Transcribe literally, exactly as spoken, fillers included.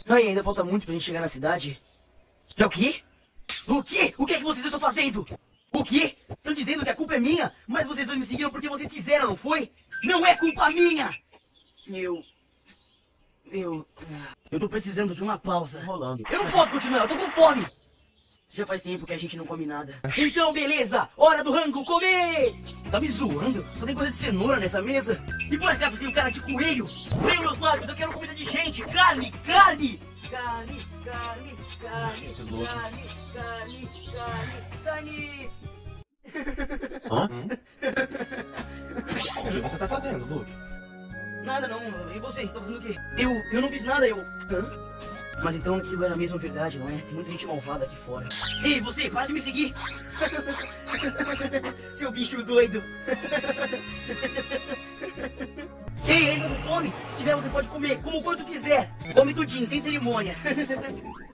Ai, ainda falta muito pra gente chegar na cidade. É o quê? O quê? O que é que vocês estão fazendo? O quê? Estão dizendo que a culpa é minha? Mas vocês dois me seguiram porque vocês quiseram, não foi? Não é culpa minha! Eu... Eu... Eu tô precisando de uma pausa. Rolando. Eu não posso continuar, eu tô com fome! Já faz tempo que a gente não come nada. Então, beleza! Hora do rango comer! Tá me zoando? Só tem coisa de cenoura nessa mesa? E por acaso tem um cara de coelho? Venham, meus lábios, eu quero comida de gente! Carne! Carne! Carne! Carne! Carne! Esse louco. Carne! Carne! Carne! Carne! Hã? O que você tá fazendo, Luke? Nada não, e vocês, estão fazendo o quê? Eu, eu não fiz nada, eu... Hã? Mas então aquilo era mesmo verdade, não é? Tem muita gente malvada aqui fora. Ei, você, para de me seguir! Seu bicho doido! Ei, ainda com fome? Se tiver, você pode comer, como o quanto quiser. Come tudinho, sem cerimônia.